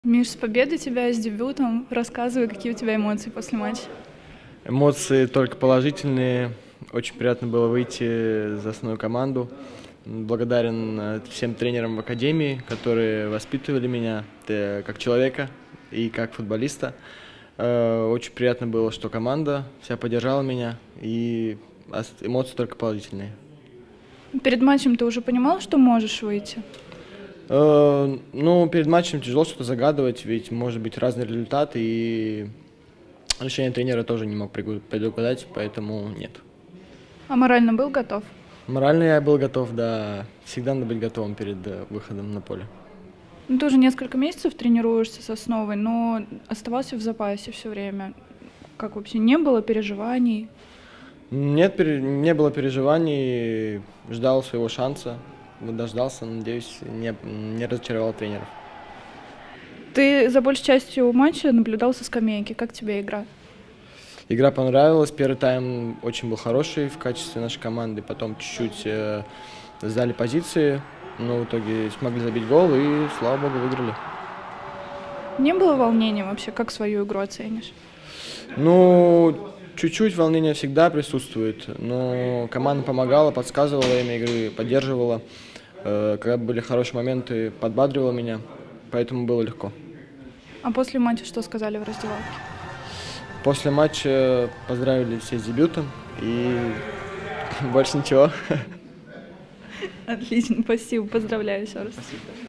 Миш, с победой тебя, с дебютом. Рассказывай, какие у тебя эмоции после матча. Эмоции только положительные. Очень приятно было выйти за основную команду. Благодарен всем тренерам в академии, которые воспитывали меня как человека и как футболиста. Очень приятно было, что команда вся поддержала меня, и эмоции только положительные. Перед матчем ты уже понимал, что можешь выйти? Ну, перед матчем тяжело что-то загадывать, ведь может быть разный результат, и решение тренера тоже не мог предугадать, поэтому нет. А морально был готов? Морально я был готов, да. Всегда надо быть готовым перед выходом на поле. Ну, ты уже несколько месяцев тренируешься с основой, но оставался в запасе все время. Как вообще, не было переживаний? Нет, не было переживаний, ждал своего шанса, дождался, надеюсь, не разочаровал тренеров. Ты за большей частью матча наблюдал со скамейки. Как тебе игра? Игра понравилась, первый тайм очень был хороший в качестве нашей команды, потом чуть-чуть сдали позиции, но в итоге смогли забить гол и, слава богу, выиграли. Не было волнения вообще? Как свою игру оценишь? Ну, чуть-чуть волнение всегда присутствует, но команда помогала, подсказывала во время игры, поддерживала. Когда были хорошие моменты, подбадривала меня, поэтому было легко. А после матча что сказали в раздевалке? После матча поздравили все с дебютом и больше ничего. Отлично, спасибо, поздравляю еще раз. Спасибо.